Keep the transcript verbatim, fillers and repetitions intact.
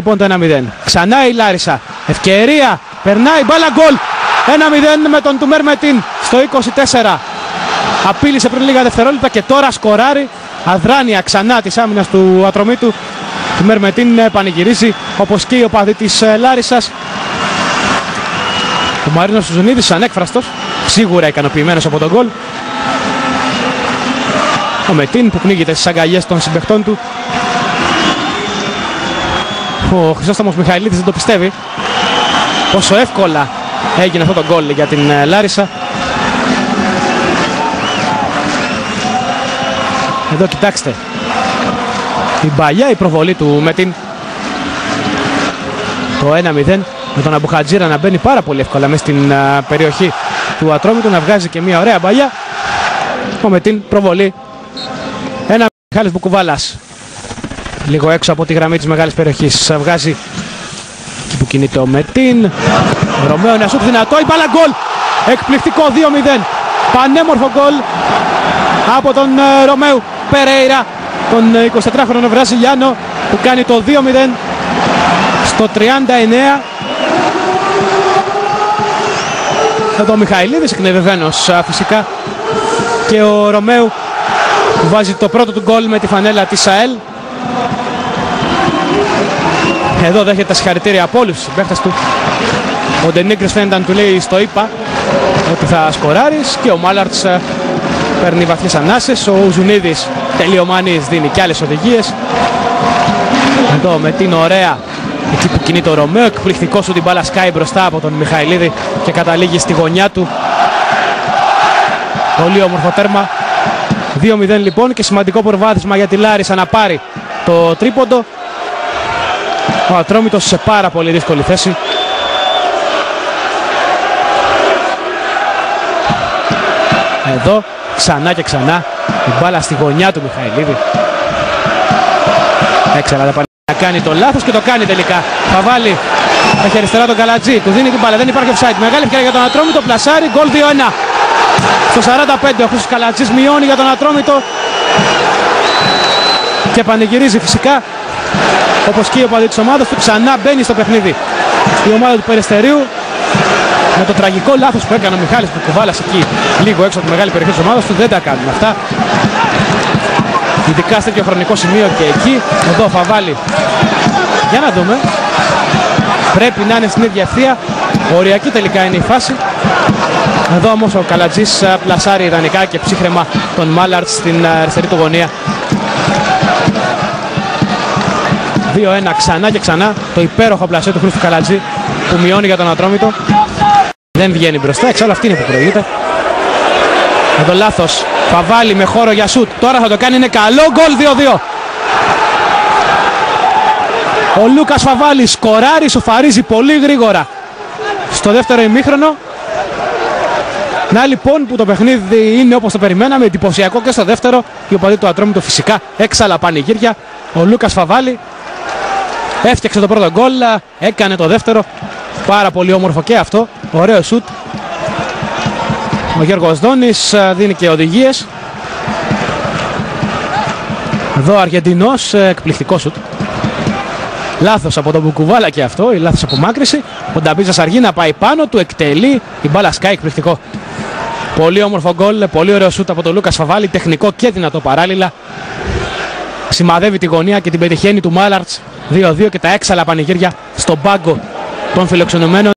λοιπόν το ένα μηδέν. Ξανά η Λάρισα. Ευκαιρία. Περνάει μπάλα γκολ. ένα μηδέν με τον του Μερμετίν στο είκοσι τέσσερα. Απείλησε πριν λίγα δευτερόλεπτα και τώρα σκοράρει. Αδράνεια ξανά της άμυνας του Ατρομήτου. Του Μερμετίν πανηγυρίζει όπως και οι οπαδοί της Λάρισσας. Ο Μαρίνος Ζουνίδης ανέκφραστος. Σίγουρα ικανοποιημένος από τον γκολ. Ο Μετίν που πνίγεται στις αγκαλιές των συμπαιχτών του. Ο Χρυσόστομος Μιχαηλίδης δεν το πιστεύει πόσο εύκολα έγινε αυτό το γκολ για την Λάρισσα. Εδώ κοιτάξτε, η παλιά η προβολή του Μετίν. Το ένα μηδέν με τον Αμπουχατζήρα να μπαίνει πάρα πολύ εύκολα μέσα στην uh, περιοχή του Ατρόμητου, να βγάζει και μια ωραία παλιά. Ο Μετίν προβολή. Ένα Μιχάλης Μπουκουβάλας λίγο έξω από τη γραμμή της μεγάλης περιοχής. Βγάζει εκεί που κινείται ο Μετίν. Ρωμαίο Νεασούτ δυνατό, η μπάλα γκολ. Εκπληκτικό δύο μηδέν. Πανέμορφο γκολ από τον uh, Ρωμαίου Περέιρα, τον εικοσιτετράχρονο Βραζιλιάνο, που κάνει το δύο μηδέν στο τριάντα εννέα. Εδώ ο Μιχαηλίδης εκνευρισμένος φυσικά και ο Ρωμαίου που βάζει το πρώτο του γκολ με τη φανέλα της ΑΕΛ. Εδώ δέχεται τα συγχαρητήρια από όλους τους συμπαίχτες του. Ο Ντενίγκρης φαίνεται να του λέει στο είπα ότι θα σκοράρεις, και ο Μάλαρτς παίρνει βαθιές ανάσες. Ο Ζουνίδης τελειομανής δίνει και άλλες οδηγίες. Εδώ με την ωραία εκεί που κινεί το Ρωμαίο, εκπληκτικό σου την μπάλα σκάει μπροστά από τον Μιχαηλίδη και καταλήγει στη γωνιά του. Πολύ όμορφο τέρμα. δύο μηδέν λοιπόν, και σημαντικό προβάδισμα για τη Λάρισα να πάρει το τρίποντο. Ο Ατρόμητος σε πάρα πολύ δύσκολη θέση. Εδώ ξανά και ξανά η μπάλα στη γωνιά του Μιχαηλίδη. Έξερα να κάνει το λάθος και το κάνει τελικά. Θα βάλει, έχει αριστερά τον Καλατζή, του δίνει την μπάλα, δεν υπάρχει offside. Μεγάλη ευκαιρία για τον Ατρόμητο, πλασάρει, γκολ δύο ένα. Στο σαράντα πέντε ο Χρήστος Καλατζής μειώνει για τον Ατρόμητο και πανηγυρίζει φυσικά όπως και ο οπαδοί της ομάδας του. Ξανά μπαίνει στο παιχνίδι η ομάδα του Περιστερίου με το τραγικό λάθος που έκανε ο Μιχάλης Μπουκουβάλας εκεί λίγο έξω από τη μεγάλη περιοχή της ομάδας του. Δεν τα κάνουν αυτά, ειδικά σε τέτοιο χρονικό σημείο και εκεί. Εδώ θα βάλει, για να δούμε, πρέπει να είναι στην ίδια ευθεία. Οριακή τελικά είναι η φάση. Εδώ όμως ο Καλατζής πλασάρει ιδανικά και ψύχρεμα τον Μάλαρτ στην αριστερή του γωνία. δύο ένα ξανά και ξανά το υπέροχο πλασέ του Χρήστου Καλατζή που μειώνει για τον Ατρόμητο. Δεν βγαίνει μπροστά, εξάλλου αυτή είναι που προηγείται. Εδώ λάθος, θα βάλει με χώρο για σουτ. Τώρα θα το κάνει, είναι καλό γκολ, δύο δύο. Ο Λούκας Φαβάλης σκοράρει, σοφαρίζει πολύ γρήγορα στο δεύτερο ημίχρονο. Να λοιπόν που το παιχνίδι είναι όπως το περιμέναμε, εντυπωσιακό και στο δεύτερο. Οι οπαδοί του Ατρόμητου φυσικά έξαλα πανηγύρια. Ο Λούκας Φαβάλη έφτιαξε το πρώτο γκολ, έκανε το δεύτερο. Πάρα πολύ όμορφο και αυτό, ωραίο σουτ. Ο Γιώργος Δόνης δίνει και οδηγίες. Εδώ ο Αργεντινός, εκπληκτικό σουτ. Λάθος από τον Μπουκουβάλα και αυτό, η λάθος απομάκρυση. Ο Νταμπίζας αργεί να πάει πάνω του, εκτελεί, η μπάλα σκάει, εκπληκτικό. Πολύ όμορφο γκολ, πολύ ωραίο σουτ από τον Λούκας Φαβάλη, τεχνικό και δυνατό παράλληλα. Σημαδεύει τη γωνία και την πετυχαίνει του Μάλαρτς. δύο δύο και τα έξαλα πανηγύρια στον πάγκο των φιλοξενουμένων.